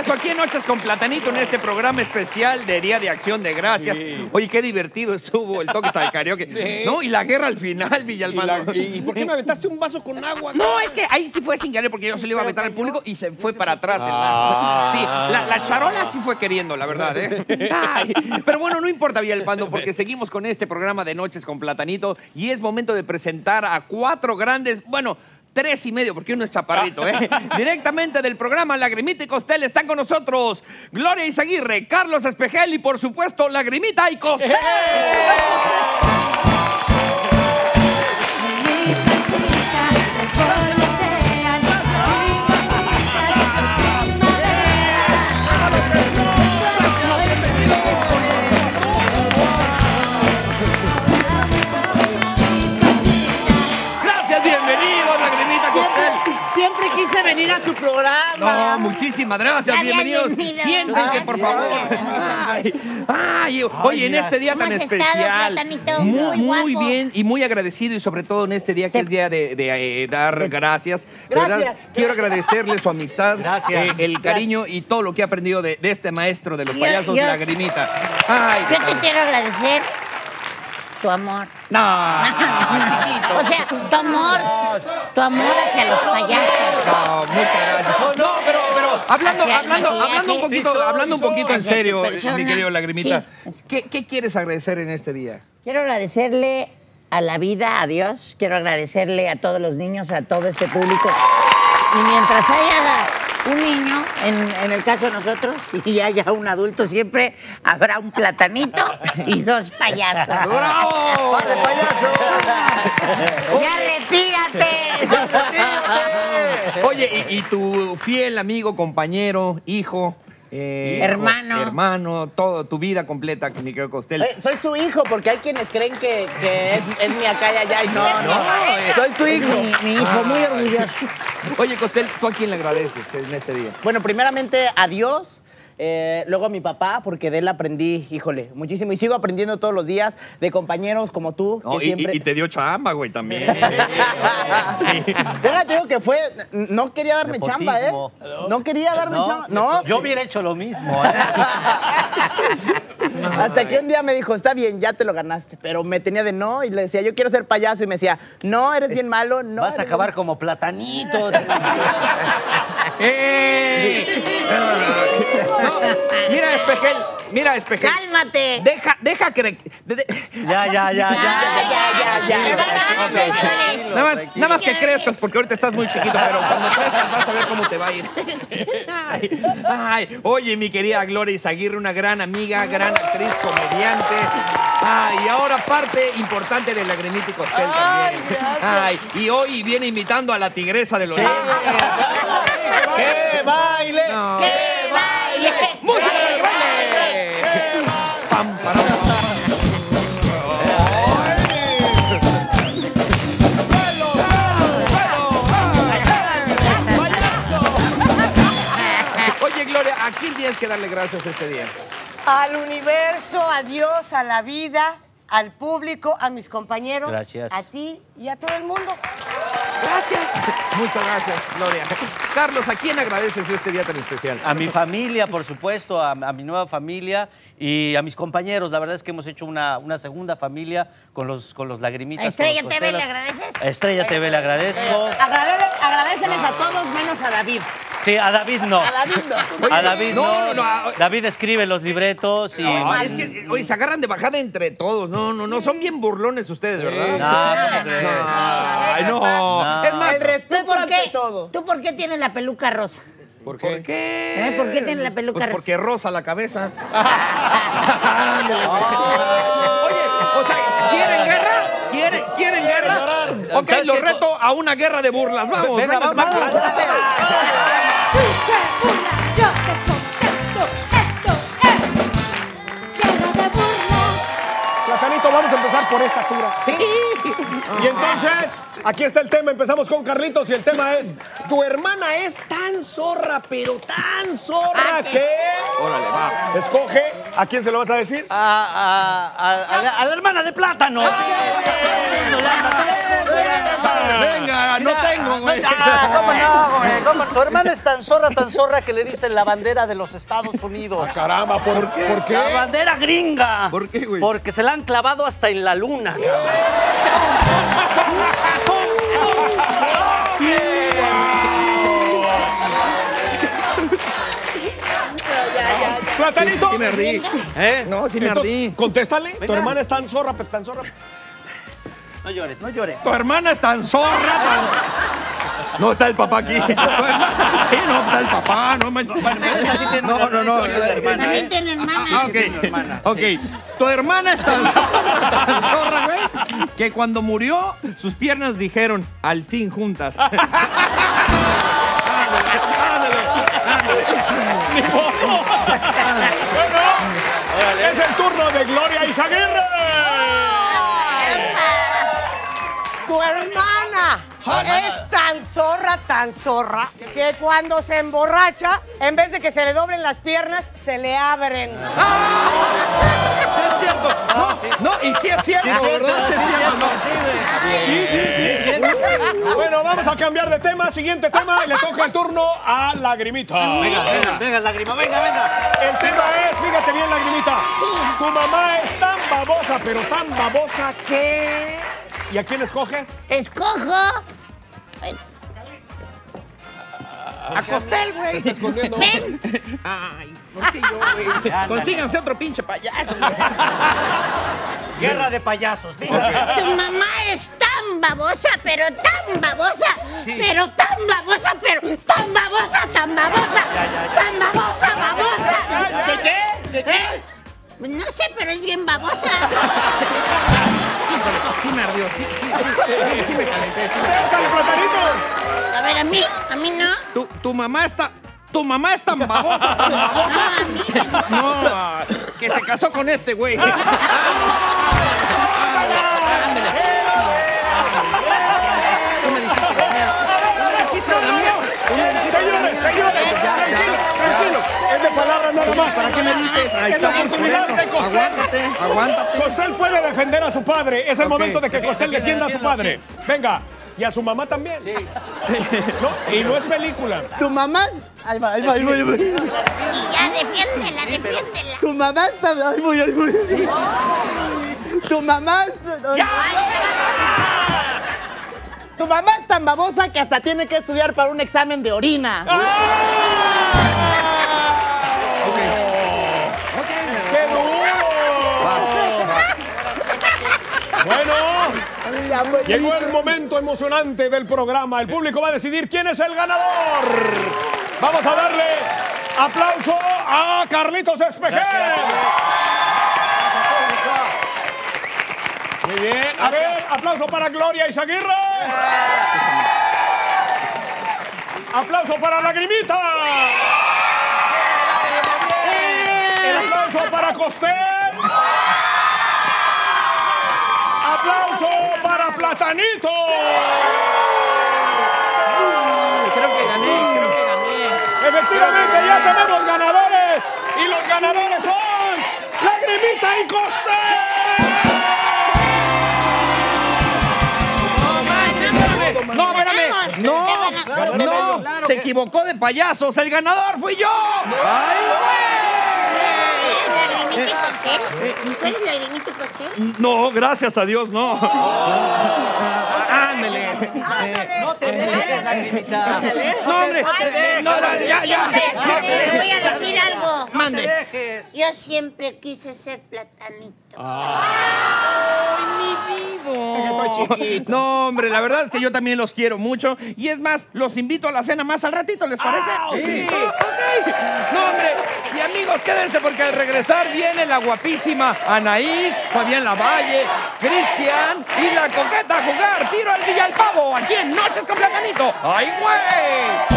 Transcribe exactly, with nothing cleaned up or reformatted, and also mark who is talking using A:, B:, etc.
A: regreso aquí en Noches con Platanito en este programa especial de Día de Acción de Gracias. Sí. Oye, qué divertido estuvo el Toques al Karaoke. Sí. No, y la guerra al final, Villalpando.
B: ¿Y, la, ¿Y por qué me aventaste un vaso con agua?
A: No, es que ahí sí fue sin querer porque yo se lo iba a aventar al público y se fue para atrás. Ah. La, sí, la, la charola sí fue queriendo, la verdad, ¿eh? Ay, pero bueno, no importa, Villalpando, porque seguimos con este programa de Noches con Platanito y es momento de presentar a cuatro grandes, bueno, tres y medio, porque uno es chaparrito, ¿eh? Directamente del programa Lagrimita y Costel están con nosotros Gloria Izaguirre, Carlos Espejel y, por supuesto, Lagrimita y Costel.
C: Siempre quise venir a su programa.
A: No, muchísimas gracias. Ya, bienvenidos. Bienvenido. Siéntense, por favor. Ay, ay, oye, en este día tan especial. Estado, muy, muy bien y muy agradecido, y sobre todo en este día que es día de, de, de dar gracias.
C: Gracias.
A: ¿Verdad? Quiero agradecerle su amistad,
C: gracias.
A: Eh, el cariño gracias. Y todo lo que he aprendido de, de este maestro de los
D: yo,
A: payasos,
D: yo,
A: Lagrimita. Ay,
D: yo te quiero agradecer tu amor.
A: No, chiquito.
D: O sea, tu amor, tu amor hacia los payasos.
A: No, muchas gracias. No, pero, pero hablando, hablando, hablando un poquito, sí, soy, hablando un poquito en serio, mi querido Lagrimita, sí. ¿qué, ¿qué quieres agradecer en este día?
D: Quiero agradecerle a la vida, a Dios. Quiero agradecerle a todos los niños, a todo este público. Y mientras haya un niño, en, en el caso de nosotros, y haya un adulto, siempre habrá un platanito y dos payasos.
A: ¡Bravo! ¡Vale, payaso!
D: ¡Ya retírate!
A: Oye, y, y tu fiel amigo, compañero, hijo... Eh,
D: hermano.
A: Hijo, hermano, todo, tu vida completa, mi querido Costel.
C: Eh, soy su hijo, porque hay quienes creen que, que es, es mi acá y allá. Y no, no, no, eh, soy su hijo.
D: Mi, mi hijo, ah, muy orgulloso.
A: Oye, Costel, ¿tú a quién le agradeces en este día?
C: Bueno, primeramente a Dios. Eh, luego a mi papá, porque de él aprendí, híjole, muchísimo. Y sigo aprendiendo todos los días de compañeros como tú.
A: No,
C: que
A: y,
C: siempre...
A: y te dio chamba, güey, también.
C: Sí. Bueno, te digo que fue... No quería darme Nepotismo. chamba, ¿eh? No quería darme no, chamba. No.
E: Yo hubiera hecho lo mismo, ¿eh?
C: Hasta que un día me dijo, está bien, ya te lo ganaste. Pero me tenía de no y le decía, yo quiero ser payaso. Y me decía, no, eres es, bien malo. No,
E: vas a acabar bien... como Platanito.
A: ¡Eh! No, mira, Espejel, mira, Espejel.
D: ¡Cálmate!
A: Deja, deja que... De, de...
E: Ya, ya, ya, ya,
D: ya, ya, ya.
A: Okay. Nada más, nada más que crezcas, porque ahorita estás muy chiquito, pero cuando crezcas vas a ver cómo te va a ir. Ay, ay, oye, mi querida Gloria Izaguirre, una gran amiga, gran actriz, comediante. Ay, y ahora parte importante de Lagrimita y Costel también. Ay, y hoy viene imitando a la tigresa de los... Sí.
E: ¡Que baile!
A: No.
D: ¡Que baile!
A: ¡Música de baile! ¡Pam, param, pam! Oye, Gloria, ¿a quién tienes que darle gracias este día?
F: Al universo, a Dios, a la vida, al público, a mis compañeros,
E: gracias.
F: A ti y a todo el mundo.
A: Gracias. Muchas gracias, Gloria. Carlos, ¿a quién agradeces este día tan especial?
E: A mi familia, por supuesto, a, a mi nueva familia y a mis compañeros. La verdad es que hemos hecho una, una segunda familia con los, con los Lagrimitas.
D: ¿A Estrella T V le agradeces?
E: A Estrella T V le agradezco.
C: Agradece, agradeceles no. a todos menos a David.
E: Sí, a David no.
C: A David no.
E: Oye, a David no.
A: no, no, no.
E: David escribe los libretos y...
A: No, es que oye, se agarran de bajada entre todos. No, no, no. Son bien burlones ustedes, ¿verdad?
E: No, ¿cómo crees?
A: No, ay, no.
E: no.
A: Es más,
C: el respeto
D: ¿tú por qué,
C: ante todo.
D: ¿Tú por qué tienes la peluca rosa?
A: ¿Por qué? ¿Por qué?
D: ¿Eh? ¿Por qué tienes la peluca
A: pues
D: rosa?
A: Porque rosa la cabeza. Oye, o sea, ¿quieren guerra? ¿Quieren, ¿quieren guerra? Ok, los reto a una guerra de burlas. Vamos,
E: venga,
A: venga,
E: vamos.
A: vamos.
G: Tú te burlas, yo te contesto. Esto es guerra de burlas.
B: Platanito, vamos a empezar por esta altura.
D: Sí.
B: Y entonces, aquí está el tema. Empezamos con Carlitos y el tema es: tu hermana es tan zorra, pero tan zorra
D: Ah,
B: que...
A: Órale, va.
B: Escoge, ¿a quién se lo vas a decir?
E: A, a, a, a, la, a la hermana de Plátano.
A: Venga, no tengo, güey.
E: hermana, ah, ¿cómo no, güey? ¿Cómo? Tu hermana es tan zorra, tan zorra que le dicen la bandera de los Estados Unidos.
B: Ah, caramba, ¿por, qué? ¿Por qué?
E: La bandera gringa.
A: ¿Por qué, güey?
E: Porque se la han clavado hasta en la luna, cabrón.
B: Platanito.
A: Sí me ardí.
E: ¿Eh?
A: No, sí me
B: Entonces,
A: ardí.
B: contéstale. Tu
E: Venga.
B: hermana es tan zorra, pero tan zorra.
E: No llores, no llores.
A: Tu hermana es tan zorra, tan... No está el papá aquí. Sí, no está el papá. No, manches.
E: Esa sí tiene
A: No,
E: una
A: no, no.
E: historia de hermana,
D: También
E: ¿eh?
D: tiene hermana.
A: Ah, ok.
E: tiene hermana,
A: Ok. Tu hermana es tan zorra, tan zorra, güey, que cuando murió, sus piernas dijeron, al fin juntas.
B: Bueno, es el turno de Gloria Izaguirre.
F: Tu hermana es tan zorra, tan zorra, que cuando se emborracha, en vez de que se le doblen las piernas, se le abren.
A: Sí es cierto. No, no, y sí es cierto, ¿verdad? Sí es cierto. No.
B: Bueno, vamos a cambiar de tema. Siguiente tema. Y le toca el turno a Lagrimita.
E: Venga, venga, venga, lágrima, venga, venga.
B: El tema es, fíjate bien, Lagrimita. Tu mamá es tan babosa, pero tan babosa que... ¿Y a quién escoges?
D: Escojo.
A: A Costel, güey.
B: Está escondiendo.
D: Ven.
A: Ay, ¿por qué yo, güey? Consíganse otro pinche payaso.
E: Guerra de payasos, venga.
D: Tu mamá es tan babosa, pero tan babosa.
A: Sí.
D: Pero tan babosa, pero tan babosa, tan babosa. Tan babosa, babosa.
A: ¿De qué? ¿De qué?
D: ¿Eh? No sé, pero es bien babosa.
A: Sí me ardió, sí, sí, sí, sí me calenté. Sí me calenté.
B: ¡Échale, Platanito!
D: A ver, a mí, a mí no.
A: Tu, tu mamá está... Tu mamá es tan babosa, tan babosa.
D: No, a mí.
A: No, ah, que se casó con este, güey.
B: Señores, señores, tranquilo, tranquilo. Es de palabras nada más.
A: ¿Para qué me dices? Ahí
B: Es la
A: está,
B: oportunidad
A: por
B: de
A: eso.
B: Costel.
A: Aguántate, aguántate.
B: Costel puede defender a su padre. Es el
A: Ok.
B: momento de que
A: Defi-
B: Costel defienda a su
E: defiéndelo,
B: padre. Venga. Y a su mamá también. Sí. No, y no es película.
C: Tu mamá... Ahí va, ahí va, ahí va, ahí va.
D: Sí, ya, defiéndela, defiéndela.
C: Tu mamá está... Ahí voy, ahí voy. Tu mamá está... Tu mamá es tan babosa que hasta tiene que estudiar para un examen de orina.
B: ¡Qué duro! Bueno, llegó el momento emocionante del programa. El público va a decidir quién es el ganador. Vamos a darle aplauso a Carlitos Espejel. Muy bien. A ver, aplauso para Gloria Izaguirre. Aplauso para Lagrimita. El aplauso para Costel. Aplauso para Platanito.
A: Creo que gané, creo que gané.
B: Efectivamente, ya tenemos ganadores. Y los ganadores son Lagrimita y Costel.
A: No, espérame. No, no, se equivocó de payasos. El ganador fui yo. ¡Ay,
D: ¿Lagrimita y Costel? ¿Tú eres Lagrimita y Costel?
A: güey! No, gracias a Dios, no. Ándele.
E: No te dejes, lagrimita.
A: No, hombre. No, no, ya, ya.
D: Le voy a decir algo.
A: Mande.
D: Yo siempre quise ser Platanito.
A: ¡Ay, mi vivo! No, hombre, la verdad es que yo también los quiero mucho. Y es más, los invito a la cena más al ratito, ¿les parece?
B: sí.
A: Oh, ok. No, hombre. Y amigos, quédense porque al regresar viene la guapísima Anaís, Fabián Lavalle, Cristian y la coqueta a jugar tiro al Villalpavo aquí en Noches con Platanito. ¡Ay, güey!